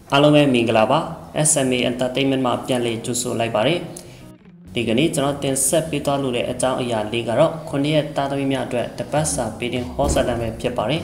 အားလုံးပဲမင်္ဂလာပါ SMA Entertainment မှာပြန်လည်ကြိုဆိုလိုက်ပါတယ်ဒီကနေ့ကျွန်တော်တင်ဆက်ပေးသွားလို့တဲ့အကြောင်းအရာလေးကတော့9ရက်တာသမီများအတွက်တပတ်စာပေးတင်ဟောစာတမ်းပဲဖြစ်ပါတယ်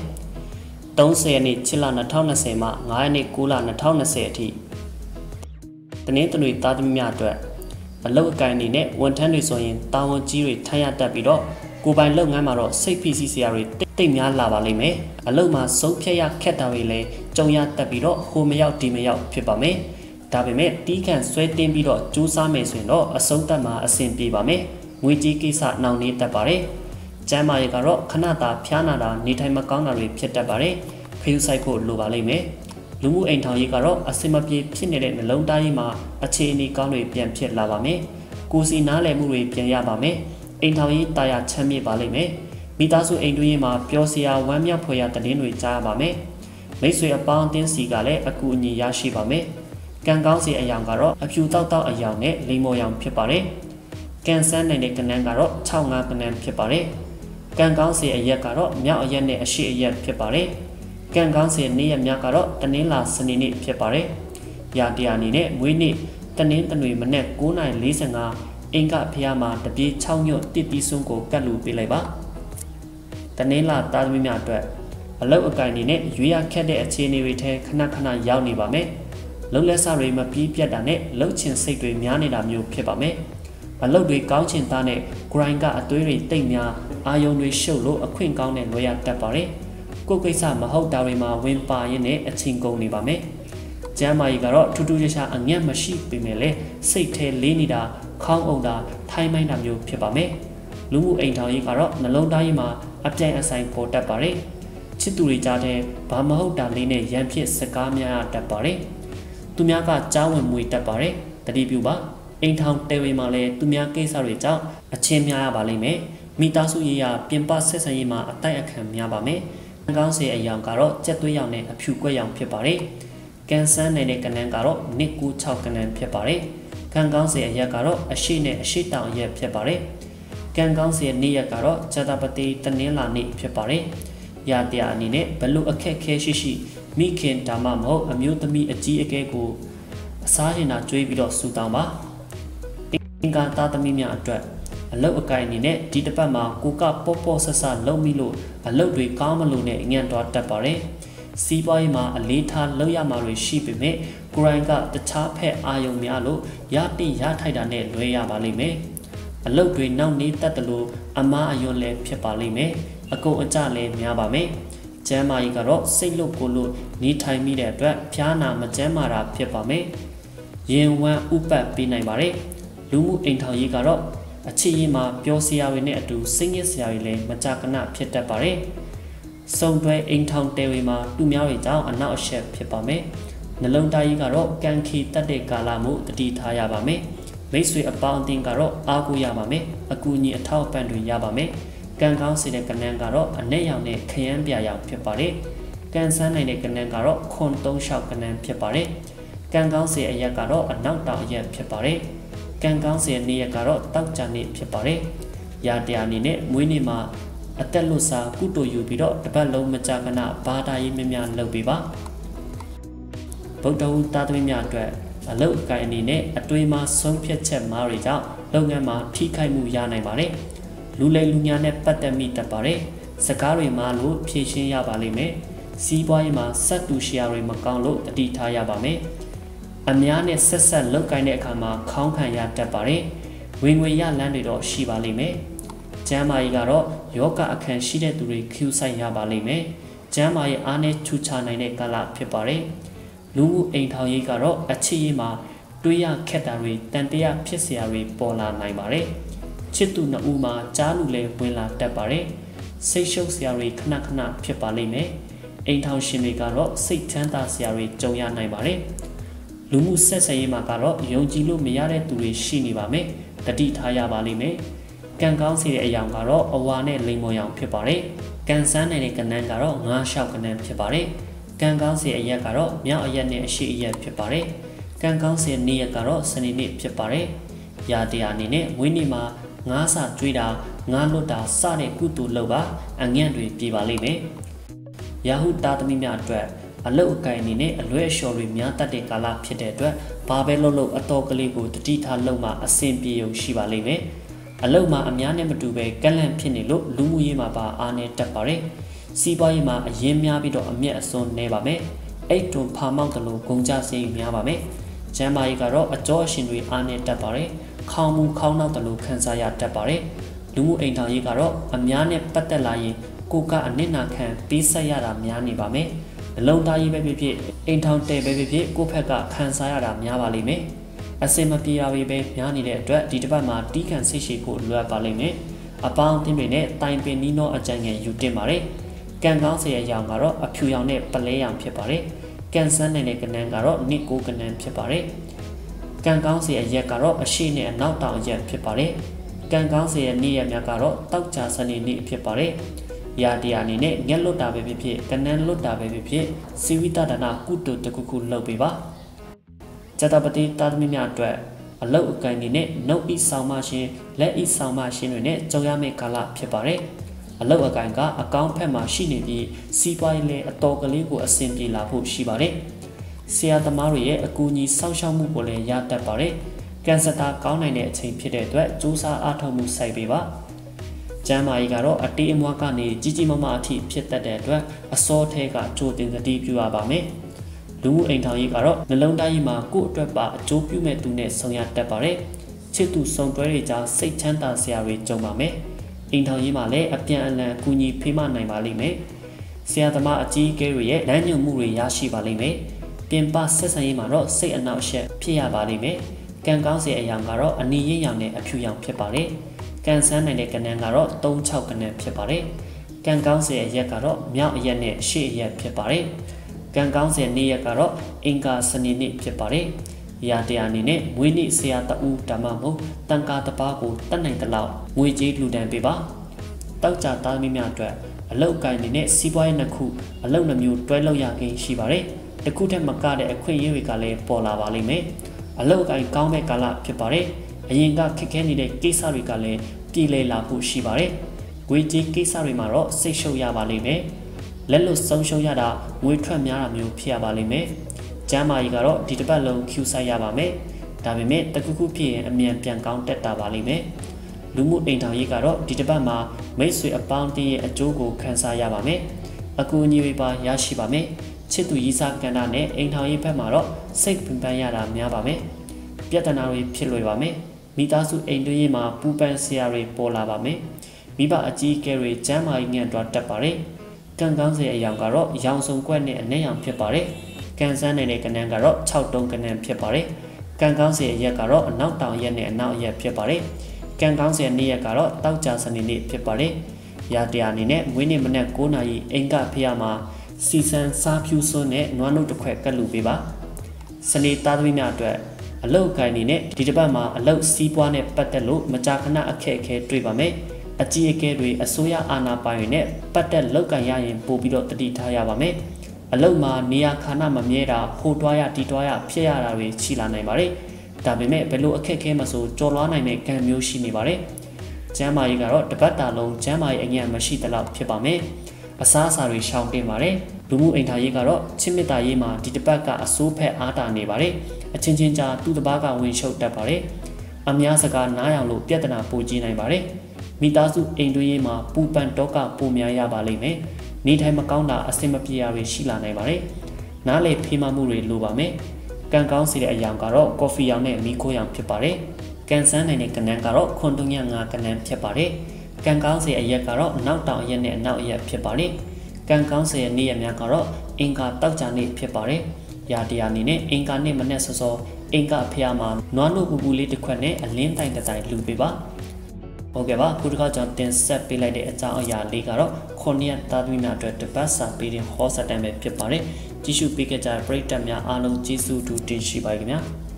30ရက်နေ့6လ2020မှ9ရက်နေ့9လ2020အထိတနင်္ဂနွေတာသမီများအတွက်အလုပ်အကိုင်အနေနဲ့ဝန်ထမ်းတွေဆိုရင်တာဝန်ကြီးတွေထမ်းရတတ်ပြီးတော့ကိုပိုင်လုပ်ငန်းမှာတော့စိတ်ဖိစီးစရာတွေတိတ်များလာပါလိမ့်မယ်အလုပ်မှာဆုံးဖြတ်ရခက်တာတွေလည်းကြုံရတတ်ပြီးတော့ဟိုမရောက်ဒီမရောက်ဖြစ်ပါမယ်ဒါပေမဲ့တီးခန့်ဆွဲတင်းပြီးတော့ကြိုးစားမယ်ဆိုရင်တော့အဆုံးသတ်မှာအဆင်ပြေပါမယ်ငွေကြေးကိစ္စနှောင့်နှေးတတ်ပါတယ်ကျန်းမာရေးကတော့ခဏတာဖျားနာတာနေထိုင်မကောင်းတာတွေဖြစ်တတ်ပါတယ်ခရုစိုက်ဖို့လိုပါလိမ့်မယ်လူမှုအိမ်ထောင်ရေးကတော့အစင်မပြေဖြစ်နေတဲ့နှလုံးသားရေးမှာအခြေအနေကောင်းတွေပြန်ဖြစ်လာပါမယ်ကိုစီနားလည်မှုတွေပြန်ရပါမယ်အိမ်ထောင်ရေးတာယာချမ်းမြေ့ပါလိမ့်မယ်မိသားစုအိမ်တွင်းရေးမှာပျော်စရာဝမ်းမြောက်ဖွယ်ရာသတင်းတွေကြားရပါမယ်မိတ်ဆွေအပေါင်းအသင်းစီကလည်းအကူအညီရရှိပါမယ်ကံကောင်းစီအယောင်ကတော့အဖြူတောက်အယောင်နဲ့လိမ္မော်ရောင်ဖြစ်ပါတယ်ကံဆန်းနိုင်တဲ့ကဏ္ဍကတော့65ကဏ္ဍဖြစ်ပါတယ်ကံကောင်းစီအရက်ကတော့မြောက်အရက်နဲ့အရှိအရက်ဖြစ်ပါတယ်ကံကောင်းစီနေ့ရက်များကတော့တနင်္လာစနေနေ့ဖြစ်ပါတယ်ရာတရားအနေနဲ့မွေးနေ့တနင်္ဂနွေမနက်9:45အင်္ဂဖျားမှာတပြေး6ညွတ်တစ်တီးစွန်းကိုကတ်လူပေးလိုက်ပါတနင်္လာသားသမီးများအတွက်အလုပ်အကိုင်အနေနဲ့ရွေးရခက်တဲ့အခြေအနေတွေထဲခဏခဏရောက်နေပါမယ်လုံလက်စတွေမပြီးပြတ်တာနဲ့လှုပ်ချင်စိတ်တွေများနေတာမျိုးဖြစ်ပါမယ်အလုပ်တွေကောင်းချင်သားနဲ့ grind ကအသွေးတွေတိတ်များအာယုံတွေရှုပ်လို့အခွင့်ကောင်းတဲ့လွယ်ရတတ်ပါတယ်ကိုယ်ကိစ္စမဟုတ်တာတွေမှာဝင်ပါရင်းနဲ့အချင်းကုန်နေပါမယ်ကျမ်းမာရေးကတော့ထူးထူးခြားခြားအငတ်မရှိပေမဲ့လည်းစိတ်ထဲလေးနေတာခေါင်းအုံတာထိုင်းမိုင်းတာမျိုးဖြစ်ပါမယ်လူမှုအိမ်ထောင်ရေးကတော့နှလုံးသားရေးမှာအပြိုင်အဆိုင်ပေါ်တတ်ပါတယ်ချစ်သူတွေကြားထဲဘာမဟုတ်တာလေးနဲ့ရန်ဖြစ်စကားများတတ်ပါတယ်သူများကကြားဝင်မွေတတ်ပါတယ်တတိပြုပါအိမ်ထောင်တဲဝေမှာလည်းသူများကိစ္စတွေကြောင့်အချင်းများရပါလိမ့်မယ်မိသားစုရေးရာပြင်ပဆက်ဆံရေးမှာအတိုက်အခံများပါမယ်ကံကောင်းစေအယောင်ကတော့ကြက်သွေးရောင်နဲ့အဖြူကွက်ရောင်ဖြစ်ပါတယ်ကံဆန်းနိုင်တဲ့ကဏ္ဍကတော့နှစ်96ကဏ္ဍဖြစ်ပါတယ်ကံကောင်းစေအရက်ကတော့အရှိနဲ့အရှိတောင်ရက်ဖြစ်ပါတယ်ကံကောင်းစေနေ့ရက်ကတော့ဇာတပတိတနင်္လာနေ့ဖြစ်ပါတယ်ရာတရားအနေနဲ့ဘလို့အခက်ခဲရှိမိခင်ဒါမှမဟုတ်အမျိုးသမီးအကြီးအကဲကိုအစားရင်သာကြွေးပြီးတော့ဆူတောင်းပါအင်္ဂါသားသမီးများအတွက်အလုတ်အကိုင်အနေနဲ့ဒီတစ်ပတ်မှာကိုကပေါ့ဆဆလုံမိလို့အလုတ်တွေကောင်းမလို့နဲ့ညံ့တော်တတ်ပါတယ်စီးပွားရေးမှာအလေးထားလောက်ရမှာတွေရှိပေမဲ့ကိုရိုင်းကတခြားဖက်အာယုံများလို့ရတိရထိုက်တာနဲ့လွဲရပါလိမ့်မယ်အလုတ်တွေနောက်နေတတ်တယ်လို့အမားအယွန်းလည်းဖြစ်ပါလိမ့်မယ်အကုန်အကျလည်းများပါမယ်ကျမ်းမာရေးကတော့စိတ်လို့ကိုလို့နေထိုင်မိတဲ့အတွက်ဖျားနာမကျမ်းမာတာဖြစ်ပါမယ်ရင်ဝမ်းဥပတ်ပေးနိုင်ပါတယ်လူမှုအိမ်ထောင်ရေးကတော့အချစ်ရေးမှာပျော်စရာတွေနဲ့အတူစိတ်ညစ်စရာတွေလည်းမကြာခဏဖြစ်တတ်ပါတယ်စုံတွဲအိမ်ထောင်တဲဝေမှာသူများတွေကြောင့်အနောက်အရှက်ဖြစ်ပါမယ်နှလုံးသားရေးကတော့ကံခီတတ်တဲ့ကာလမှုတတိထားရပါမယ်မိတ်ဆွေအပေါင်းအသင်းကတော့အားကိုးရပါမယ်အကူအညီအထောက်အပံ့တွေရပါမယ်ကံကောင်းစေတဲ့ကဏ္ဍကတော့အနက်ရောင်နဲ့ခရမ်းပြာရောင်ဖြစ်ပါတယ်ကံဆန်းနိုင်တဲ့ကဏ္ဍကတော့ခွန်36ကဏ္ဍဖြစ်ပါတယ်ကံကောင်းစေအရက်ကတော့အနောက်တောင်အရက်ဖြစ်ပါတယ်ကံကောင်းစေနေ့ရက်ကတော့တောက်ကြနေ့ဖြစ်ပါတယ်ရာတရားအနေနဲ့မွေးနေ့မှာအသက်လွတ်စာကုတိုယူပြီးတော့တပတ်လုံးမကြာခဏဘာသာရေးများလုပ်ပေးပါဗုဒ္ဓဟူသားသမီးများအတွက်အလုပ်အကိုင်အနေနဲ့အတွေးမှာဆုံးဖြတ်ချက်မှားတွေကြောင့်လုပ်ငန်းမှာထိခိုက်မှုရနိုင်ပါတယ်လူလိမ်လူညာနဲ့ပတ်သက်မိတတ်ပါတယ်စကားတွေမှာလို့ဖြည့်ရှင်းရပါလိမ့်မယ်စီးပွားရေးမှာစက်တူရှယ်ယာတွေမကောင်းလို့တတိထားရပါမယ်အများနဲ့ဆက်လုပ်ကိုင်းတဲ့အခါမှာခေါင်းခံရတတ်ပါတယ်ဝင်ငွေရလန်းတွေတော့ရှိပါလိမ့်မယ်ကျမ်းမာရေးကတော့ယောဂအခန့်ရှိတဲ့သူတွေခ ्यू ဆိုင်ရပါလိမ့်မယ်ကျမ်းမာရေးအားနဲ့ချူချနိုင်တဲ့ကာလဖြစ်ပါတယ်လူမှုအိမ်ထောင်ရေးကတော့အချစ်ရေးမှာတွေးရခက်တာတွေတန်တရားဖြစ်စရာတွေပေါ်လာနိုင်ပါတယ်ချစ်သူနှစ်ဦးမှာကြားလူလဲဝင်လာတတ်ပါတယ်စိတ်ရှုပ်စရာတွေခဏခဏဖြစ်ပါလိမ့်မယ်အိမ်ထောင်ရှင်တွေကတော့စိတ်ချမ်းသာစရာတွေကြုံရနိုင်ပါတယ်လူမှုဆက်ဆံရေးမှာကတော့ယုံကြည်လို့မရတဲ့သူတွေရှိနေပါမယ်တတိထားရပါလိမ့်မယ်ကံကောင်းစေတဲ့အယောင်ကတော့အဝါနဲ့လိမ္မော်ရောင်ဖြစ်ပါတယ်ကံဆန်းနိုင်တဲ့ကဏ္ဍကတော့ငါးလျှောက်ကဏ္ဍဖြစ်ပါတယ်ကံကောင်းစေအရက်ကတော့မြောက်အရက်နဲ့အရှိအရက်ဖြစ်ပါတယ်ကံကောင်းစေနေ့ရက်ကတော့စနေနေ့ဖြစ်ပါတယ်ရာတရားအနေနဲ့မွေးနေ့မှာငါးစာကျွေးတာငါးလွတ်တာစတဲ့ကုသိုလ်လုပ်ပါအငန့်တွေပြေပါလိမ့်မယ်ရာဟုသားသမီးများအတွက်အလုတ်အကင်အနေနဲ့အလွဲအလျှော်တွေများတတ်တဲ့ကာလဖြစ်တဲ့အတွက်ဘာပဲလုပ်လို့အတော်ကလေးကိုတတိထားလုပ်မှအဆင်ပြေုံရှိပါလိမ့်မယ်အလုတ်မှာအများနဲ့မတူပဲကန့်လန့်ဖြစ်နေလို့လူမှုရေးမှာပါအားနေတတ်ပါတယ်စီးပွားရေးမှာအရင်များပြီးတော့အမျက်အစွန်းနေပါမယ်အိတ်တွန်ဖာမောက်တယ်လို့ဂုံကြစင်းများပါမယ်ကျမ်းမာရေးကတော့အကျော်အရှင်တွေအားနေတတ်ပါတယ်ခေါင်းမူခေါင်းနောက်တယ်လို့ခံစားရတတ်ပါတယ်လူမှုအိမ်ထောင်ရေးကတော့အများနဲ့ပတ်သက်လာရင်ကိုကအနစ်နာခံပေးဆက်ရတာများနေပါမယ်နှလုံးသားရေးပဲဖြစ်ဖြစ်အိမ်ထောင်တဲပဲဖြစ်ဖြစ်ကိုဖက်ကခံစားရတာများပါလိမ့်မယ်အစင်မပြေတာတွေပဲများနေတဲ့အတွက်ဒီတစ်ပတ်မှာတီးခံဆိတ်ရှိဖို့လိုအပ်ပါလိမ့်မယ်အပေါင်းအသင်းတွေနဲ့တိုင်ပင်နီးနောအကြံဉာဏ်ယူတင်ပါတယ်ကံကောင်းစရာရောင်ကတော့အဖြူရောင်နဲ့ပလဲရောင်ဖြစ်ပါတယ်ကံစမ်းနိုင်တဲ့ကဏ္ဍကတော့နစ်ကိုကဏ္ဍဖြစ်ပါတယ်ကံကောင်းစရာရက်ကတော့အရှိနဲ့အနောက်တောင်ရက်ဖြစ်ပါတယ်ကံကောင်းစရာနေ့ရက်များကတော့တောက်ကြစနေနေ့ဖြစ်ပါတယ်ရာတရားအနေနဲ့ငက်လွတ်တာပဲဖြစ်ဖြစ်ကဏ္ဍလွတ်တာပဲဖြစ်ဖြစ်စီဝိတဒနာကုတုတခုခုလုပ်ပေးပါဇတပတိတာသမီများအတွက်အလုတ်အကင်နေနဲ့နှုတ်ဤဆောင်မရှင်လက်ဤဆောင်မရှင်တွေနဲ့ကြုံရမယ့်ကာလဖြစ်ပါတယ်အလုတ်အကင်ကအကောင့်ဖက်မှာရှိနေပြီးစီးပွားရေးလည်းအတော်ကလေးကိုအဆင်ပြေလာဖို့ရှိပါတယ်ဆရာသမားတွေရဲ့အကူအညီစောင့်ရှောက်မှုကိုလည်းရတတ်ပါတယ်ကံစတာကောင်းနိုင်တဲ့အချိန်ဖြစ်တဲ့အတွက်စူးစမ်းအားထုတ်မှုစိုက်ပေးပါကျမ်းမာရေးကတော့အတေးအမွားကနေကြီးကြီးမားမားအထိဖြစ်တတ်တဲ့အတွက်အစောထဲကကြိုတင်သတိပြုရပါမယ်လူမှုအိမ်ထောင်ရေးကတော့နှလုံးသားရေးမှာကိုယ့်အတွက်ပါအကျိုးပြုမဲ့သူနဲ့ဆောင်ရတတ်ပါတယ်ချစ်သူဆုံတွဲတွေကြားစိတ်ချမ်းသာစရာတွေကြုံပါမယ်အိမ်ထောင်ရေးမှာလည်းအပြန်အလှန်ကူညီဖေးမနိုင်ပါလိမ့်မယ်ဆရာသမားအကြီးအကဲတွေရဲ့လမ်းညွှန်မှုတွေရရှိပါလိမ့်မယ်ပြင်ပဆက်ဆံရေးမှာတော့စိတ်အနှောက်အယှက်ဖြစ်ရပါလိမ့်မယ်ကံကောင်းစရာအရာကတော့အနီရင်းရောင်နဲ့အဖြူရောင်ဖြစ်ပါတယ်ကံဆန်းနိုင်တဲ့ကဏ္ဍကတော့3-6ကဏ္ဍဖြစ်ပါတယ်ကံကောင်းစရာရက်ကတော့မြောက်အရက်နဲ့ရှေ့အရက်ဖြစ်ပါတယ်ကံကောင်းစရာနေ့ရက်ကတော့အင်္ဂါစနေနေ့ဖြစ်ပါတယ်ရာတရားအနေနဲ့မွေးနေ့ဆရာတဦးဓမ္မမို့တန်ခါတစ်ပါးကိုတတ်နိုင်တဲ့လောက်ငွေကြေးလှူဒန်းပေးပါတောက်ကြသားသမီးများအတွက်အလုတ်ကိုင်းနေနဲ့စီးပွားရေးနှစ်ခုအလုတ်နှမျိုးတွဲလောက်ရခင်းရှိပါတယ်တခုတည်းမကတဲ့အခွင့်အရေးတွေကလည်းပေါ်လာပါလိမ့်မယ်အလုတ်ကိုင်းကောင်းတဲ့ကာလဖြစ်ပါတယ်အရင်ကခက်ခဲနေတဲ့ကိစ္စတွေကလည်းပြည်လည်လာဖို့ရှိပါတယ်ငွေကြေးကိစ္စတွေမှာတော့စိတ်ရှုပ်ရပါလိမ့်မယ်လက်လွတ်ဆုံးရှုံးရတာငွေထွက်များတာမျိုးဖြစ်ရပါလိမ့်မယ်ကျမ်းမာရေးကတော့ဒီတစ်ပတ်လုံး Q ဆိုင်ရပါမယ်ဒါပေမဲ့တခုခုဖြစ်ရင်အမြန်ပြန်ကောင်းတက်တာပါလိမ့်မယ်လူမှုအိမ်ထောင်ရေးကတော့ဒီတစ်ပတ်မှာမိတ်ဆွေအပေါင်းအသင်းရဲ့အကျိုးကိုခံစားရပါမယ်အကူအညီတွေပါရရှိပါမယ်ချစ်သူရည်စားကဏ္ဍနဲ့အိမ်ထောင်ရေးဘက်မှာတော့စိတ်ပင်ပန်းရတာများပါမယ်ပြဿနာတွေဖြစ်လွယ်ပါမယ်မိသားစုအိမ်တွင်းရေးမှာပူပန်စရာတွေပေါ်လာပါမယ်မိဘအကြီးအကဲတွေကျမ်းမာရေးညံ့တွားတတ်ပါတယ်ကံကောင်းစရာအရာကတော့ရောင်စုံကွက်နဲ့အနက်ရောင်ဖြစ်ပါတယ်ကံစမ်းနိုင်တဲ့ကဏ္ဍကတော့6တုံးကဏ္ဍဖြစ်ပါတယ်ကံကောင်းစရာရက်ကတော့အနောက်တောင်ရက်နဲ့အနောက်ရက်ဖြစ်ပါတယ်ကံကောင်းစရာနေ့ရက်ကတော့တောက်ကြစနေနေ့ဖြစ်ပါတယ်ရာတရားအနေနဲ့မွေးနေ့မနက်9:00 နာရီအင်္ဂါဖျားမှာစီစံစားဖြူစွန်းနဲ့နွားနှုတ်တစ်ခွက်ကတ်လူပေးပါစနေသားသမီးများအတွက်အလုတ်ကိုင်းနေနဲ့ဒီတစ်ပတ်မှာအလုတ်စီးပွားနဲ့ပတ်သက်လို့မကြာခဏအခက်အခဲတွေ့ပါမယ်အကြီးအကဲတွေအစိုးရအာဏာပိုင်တွေနဲ့ပတ်သက်လောက်ကန်ရရင်ပို့ပြီးတော့တတိထားရပါမယ်အလုတ်မှာနေရာခါနမမြဲတာဖိုးတွားရတီတွားရဖြစ်ရတာတွေရှိလာနိုင်ပါတယ်ဒါပေမဲ့ဘယ်လိုအခက်အခဲမဆိုကြော်လွှားနိုင်တဲ့ကံမျိုးရှိနေပါတယ်ကျမ်းမာရေးကတော့တပတ်တာလုံးကျမ်းမာရေးအငြင်းမရှိသလောက်ဖြစ်ပါမယ်အစားအစာတွေရှောင်တင်ပါတယ်လူမှုအိမ်ထောင်ရေးကတော့ချစ်မြတ်တာရေးမှာဒီတစ်ပတ်ကအစိုးဖက်အားတာနေပါတယ်အချင်းချင်းကြားသူ့တစ်ပါးကဝင်ရှုပ်တတ်ပါတယ်အများစကားနားရောင်လို့ပြဿနာပိုကြီးနိုင်ပါတယ်မိသားစုအိမ်တွင်းရေးမှာပူပန်တော့ကပိုများရပါလိမ့်မယ်နေထိုင်မကောင်းတာအဆင်မပြေရတွေရှိလာနိုင်ပါတယ်နားလေဖေးမမှုတွေလိုပါမယ်ကံကောင်းစီတဲ့အရာကတော့ကော်ဖီရောင်နဲ့မီးခိုးရောင်ဖြစ်ပါတယ်ကံစမ်းနိုင်တဲ့ကဏ္ဍကတော့ခွန်တုံညငါကဏ္ဍဖြစ်ပါတယ်ကံကောင်းစီအရက်ကတော့အနောက်တောင်အရက်နဲ့အနောက်အရက်ဖြစ်ပါတယ်ကံကောင်းစီရဲ့နေ့ရက်များကတော့အင်္ဂါတောက်ကြနေ့ဖြစ်ပါတယ်ရာတရားအနေနဲ့အင်္ဂါနေ့မနေ့စောစောအင်္ဂါဖျားမှာနွားနို့ပူပူလေးတစ်ခွက်နဲ့အလင်းတိုင်တိုင်လူပေးပါဟုတ်ကဲ့ပါခုတစ်ခါကျွန်တော်တင်ဆက်ပေးလိုက်တဲ့အကြောင်းအရာလေးကတော့9ရက်သားသမီးများအတွက်တပတ်စာပေးတဲ့ဟောစတန်ပဲဖြစ်ပါတယ်ကြည့်ရှုပေးကြတဲ့ပရိသတ်များအားလုံးကျေးဇူးတူတင်ရှိပါခင်ဗျာ